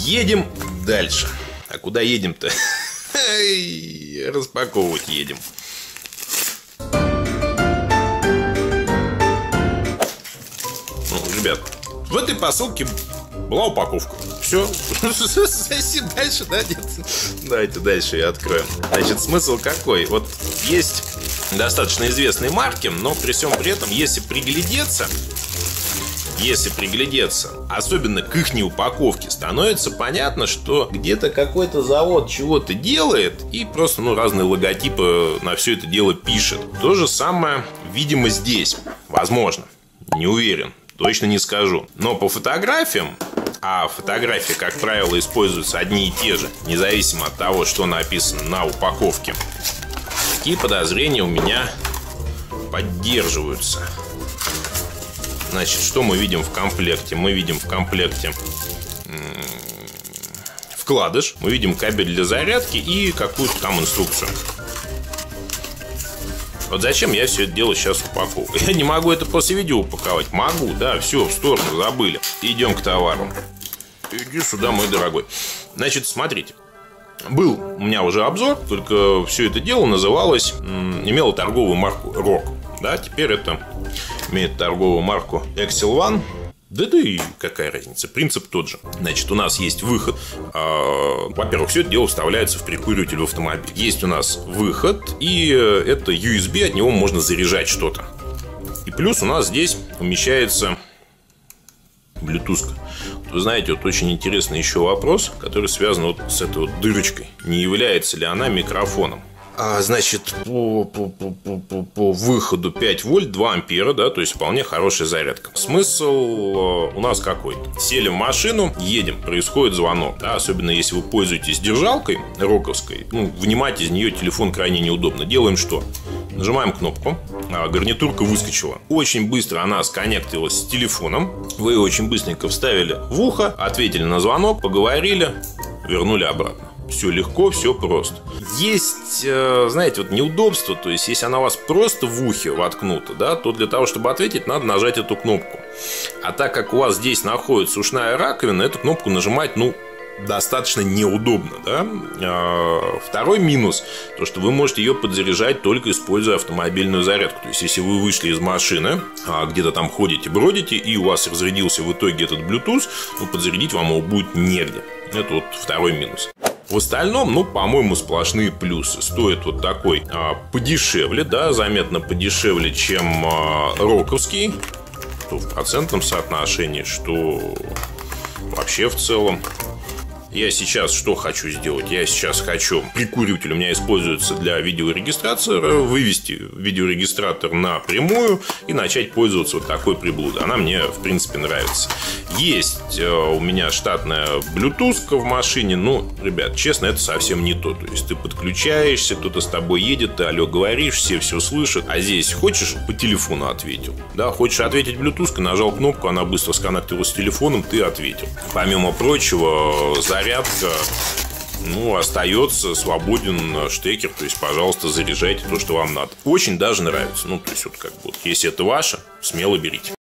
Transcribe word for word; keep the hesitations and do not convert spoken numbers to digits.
Едем дальше. А куда едем-то? Распаковывать едем. Ну, ребят, в этой посылке была упаковка. Все. Дальше, да, нет? Давайте дальше я открою. Значит, смысл какой? Вот есть достаточно известные марки, но при всем при этом, если приглядеться, если приглядеться, особенно к ихней упаковке, становится понятно, что где-то какой-то завод чего-то делает и просто, ну, разные логотипы на все это дело пишет. То же самое, видимо, здесь. Возможно. Не уверен. Точно не скажу. Но по фотографиям, а фотографии, как правило, используются одни и те же, независимо от того, что написано на упаковке, такие подозрения у меня поддерживаются. Значит, что мы видим в комплекте? Мы видим в комплекте вкладыш, мы видим кабель для зарядки и какую-то там инструкцию. Вот зачем я все это дело сейчас упаковываю? Я не могу это после видео упаковать. Могу, да, все, в сторону, забыли. Идем к товару. Иди сюда, мой дорогой. Значит, смотрите. Был у меня уже обзор, только все это дело называлось, имело торговую марку рок. Да, теперь это имеет торговую марку Excel One. Да да и какая разница, принцип тот же. Значит, у нас есть выход. Во-первых, все это дело вставляется в прикуриватель в автомобиль. Есть у нас выход, и это ю эс би, от него можно заряжать что-то. И плюс у нас здесь умещается Bluetooth. Вы знаете, вот очень интересный еще вопрос, который связан вот с этой вот дырочкой. Не является ли она микрофоном? А, значит, по, по, по, по, по выходу пять вольт, два ампера, да, то есть вполне хорошая зарядка. Смысл у нас какой? Сели в машину, едем, происходит звонок, да, особенно если вы пользуетесь держалкой роковской, ну, вынимать из нее телефон крайне неудобно. Делаем что? Нажимаем кнопку, а, гарнитурка выскочила. Очень быстро она сконнектилась с телефоном, вы ее очень быстренько вставили в ухо, ответили на звонок, поговорили, вернули обратно. Все легко, все просто. Есть, знаете, вот неудобство. То есть, если она у вас просто в ухе воткнута, да, то для того, чтобы ответить, надо нажать эту кнопку. А так как у вас здесь находится ушная раковина, эту кнопку нажимать, ну, достаточно неудобно, да? Второй минус, то что вы можете ее подзаряжать только используя автомобильную зарядку. То есть, если вы вышли из машины, где-то там ходите, бродите, и у вас разрядился в итоге этот Bluetooth, ну, подзарядить вам его будет негде. Это вот второй минус. В остальном, ну, по-моему, сплошные плюсы. Стоит вот такой а, подешевле, да, заметно подешевле, чем а, роковский. Что в процентном соотношении, что вообще в целом. Я сейчас что хочу сделать? Я сейчас хочу... Прикуриватель у меня используется для видеорегистрации. Вывести видеорегистратор напрямую и начать пользоваться вот такой приблудой. Она мне, в принципе, нравится. Есть у меня штатная Bluetooth в машине. Ну, ребят, честно, это совсем не то. То есть, ты подключаешься, кто-то с тобой едет, ты алло говоришь, все все слышат. А здесь хочешь, по телефону ответил. Да, хочешь ответить Bluetooth, нажал кнопку, она быстро сконнектировалась с телефоном, ты ответил. Помимо прочего, зарядка, ну, остается свободен штекер. То есть, пожалуйста, заряжайте то, что вам надо. Очень даже нравится. Ну, то есть, вот как бы, вот, если это ваше, смело берите.